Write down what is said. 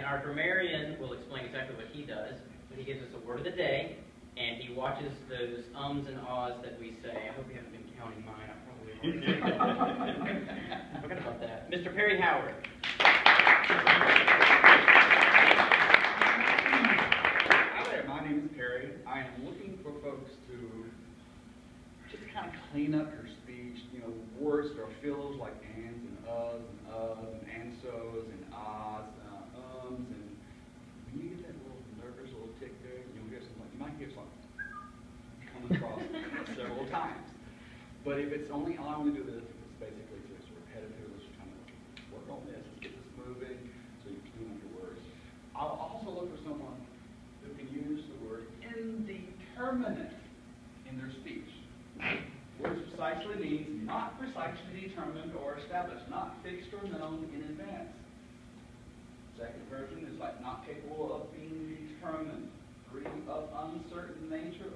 our grammarian will explain exactly what he does. But he gives us a word of the day, and he watches those ums and ahs that we say. I hope you haven't been counting mine. I probably forgot about that. Mr. Perry Howard. Hi there, my name is Perry. I am looking for folks to just kind of clean up your speech. You know, words or fills like ands and uhs and so and ahs, and when you get that little nervous little tick there, you'll get some, you might get some coming across several times. But if it's only, all I want to do this is basically just repetitive, let's kind of work on this, let's get this moving so you clean up your words. I'll also look for someone who can use the word indeterminate in their speech. Words precisely means not precisely determined or established, not fixed or known in advance. Second version is like not capable of being determined. Three, of uncertain nature,